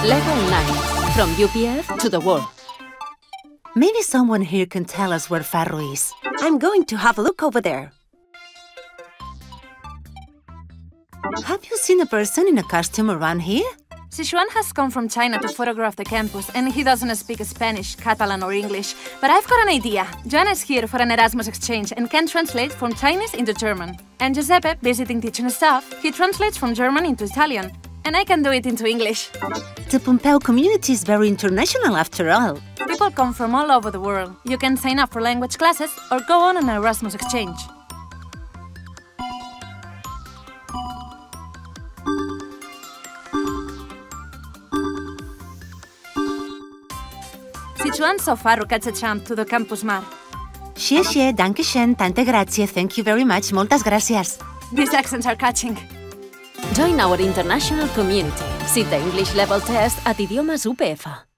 Level 9. From UPF to the world. Maybe someone here can tell us where Farro is. I'm going to have a look over there. Have you seen a person in a costume around here? Sichuan has come from China to photograph the campus, and he doesn't speak Spanish, Catalan or English. But I've got an idea. Joanna is here for an Erasmus exchange and can translate from Chinese into German. And Giuseppe, visiting teaching staff, he translates from German into Italian. And I can do it into English. The Pompeu community is very international after all. People come from all over the world. You can sign up for language classes or go on an Erasmus exchange. Sichuan so far catch a tram to the Campus Mar. Xie, danke schön, tante grazie, thank you very much, moltes gràcies. These accents are catching. Join our international community. Sit the English level test at Idiomas UPF.